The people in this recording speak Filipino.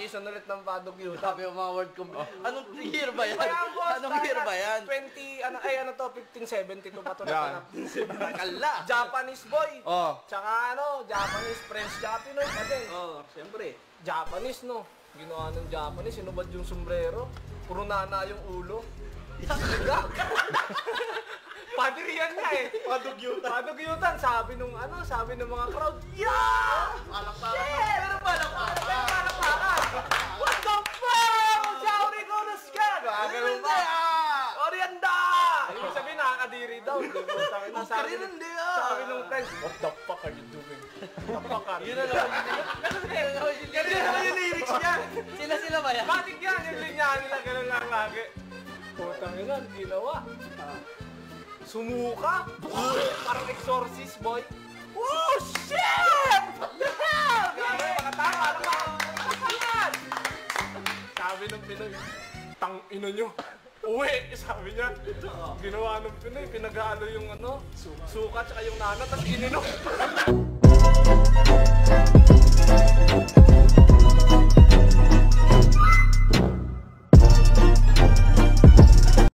season ulit ng Padugyutan. Sabi yung mga word Anong year ba yan? Kaya boss, Anong year ba yan? 1572 pa ito Yan. Kala! Japanese boy. Oh. Tsaka Japanese French Japanese natin. Oh, siyempre. Japanese no. Ginawa ng Japanese, sinubad yung sombrero. Puro nana yung ulo. Padriyan nga eh. Padugyutan. Sabi nung mga crowd, yeah! Shit! Pero palakpakan. What the fuck? Shaori ko na ska! Gagano pa. Orianda! Ibig sabihin nakakadiri daw. Sabi nung friends, what the fuck are you doing? What the fuck are you doing? Ganun naman yung lyrics niya. Sila ba yan? Batik yan, yung linya nila, ganun lang lagi. Putang ina, ginawa. Sumuka. Parang exorcist, boy. Oh, shit! Grabe, mga tama. Sabi ng Pinoy, tang ino nyo. Uwi, sabi niya. Ginawa ng Pinoy, pinag-aalo yung suka tsaka yung nana, tapos ininom.